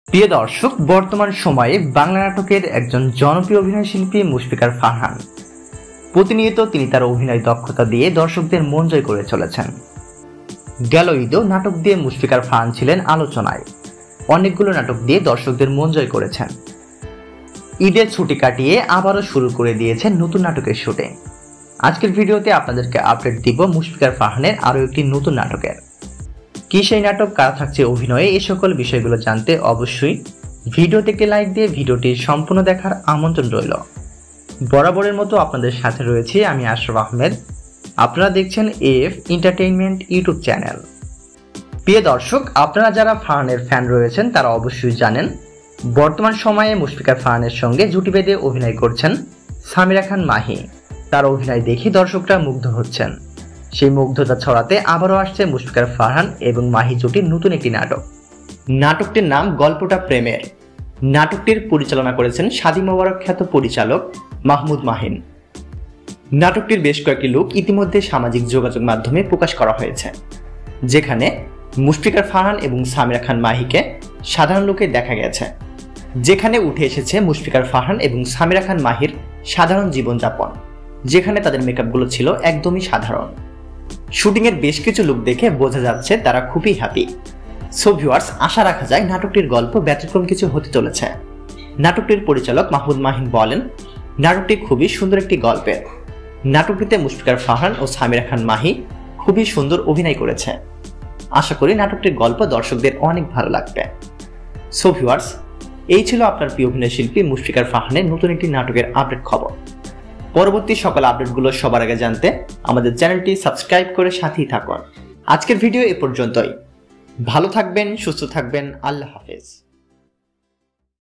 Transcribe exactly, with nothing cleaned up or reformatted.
প্রিয় দর্শক, বর্তমান সময়ে বাংলা নাটকের একজন জনপ্রিয় অভিনয়শিল্পী মুশফিকার ফারহান। প্রতিনিয়ত তিনি তার অভিনয় দক্ষতা দিয়ে দর্শকদের মন জয় করে চলেছেন। গেল ঈদেও নাটক দিয়ে মুশফিকার ফারহান ছিলেন আলোচনায়। অনেকগুলো নাটক দিয়ে দর্শকদের মন জয় করেছেন। ঈদের ছুটি কাটিয়ে আবারও শুরু করে দিয়েছেন নতুন নাটকের শুটিং। আজকের ভিডিওতে আপনাদেরকে আপডেট দিব মুশফিকার ফারহানের আরও একটি নতুন নাটকের। কি সেই নাটক, কারা থাকছে অভিনয়ে, এই সকল বিষয়গুলো জানতে অবশ্যই ভিডিওতে একটি লাইক দিয়ে ভিডিওটি সম্পূর্ণ দেখার আমন্ত্রণ রইল। বরাবরের মতো আপনাদের সাথে রয়েছি আমি আশরাফ আহমেদ। আপনারা দেখছেন এএফ এন্টারটেইনমেন্ট ইউটিউব চ্যানেল। প্রিয় দর্শক, আপনারা যারা ফারহানের ফ্যান রয়েছেন তারা অবশ্যই জানেন বর্তমান সময়ে মুশফিকার ফারহানের সঙ্গে জুটি বেঁধে অভিনয় করছেন সামিরা খান মাহি। তার অভিনয় দেখে দর্শকরা মুগ্ধ হচ্ছেন। সেই মুগ্ধতা ছড়াতে আবারও আসছে মুশফিকার ফারহান এবং মাহি জুটির নতুন একটি নাটক। নাটকটির নাম গল্পটা প্রেমের। নাটকটির পরিচালনা করেছেন শাদি মোবারক খ্যাত পরিচালক মাহমুদ মাহিন। নাটকটির বেশ কয়েকটি লুক ইতিমধ্যে সামাজিক যোগাযোগ মাধ্যমে প্রকাশ করা হয়েছে, যেখানে মুশফিকার ফারহান এবং সামিরা খান মাহিকে সাধারণ লুকে দেখা গেছে, যেখানে উঠে এসেছে মুশফিকার ফারহান এবং সামিরা খান মাহির সাধারণ জীবনযাপন, যেখানে তাদের মেকআপগুলো ছিল একদমই সাধারণ। শুটিংয়ের বেশ কিছু লুক দেখে বোঝা যাচ্ছে তারা খুবই হ্যাপি। সো ভিউয়ার্স, আশা রাখা যায় নাটকটির গল্প ব্যতিক্রম কিছু হতে চলেছে। নাটকটির পরিচালক মাহমুদ মাহিন বলেন, নাটকটি খুবই সুন্দর একটি গল্পের। নাটকটিতে মুশফিকার ফারহান ও সামিরা খান মাহি খুবই সুন্দর অভিনয় করেছে। আশা করি নাটকটির গল্প দর্শকদের অনেক ভালো লাগবে। সো ভিউয়ার্স, এই ছিল আপনার প্রিয় অভিনয় শিল্পী মুশফিকার ফারহানের নতুন একটি নাটকের আপডেট খবর। পরবর্তী সকল আপডেটগুলো সবার আগে জানতে আমাদের চ্যানেলটি সাবস্ক্রাইব করে সাথেই থাকুন। আজকের ভিডিও এ পর্যন্তই। ভালো থাকবেন, সুস্থ থাকবেন। আল্লাহ হাফেজ।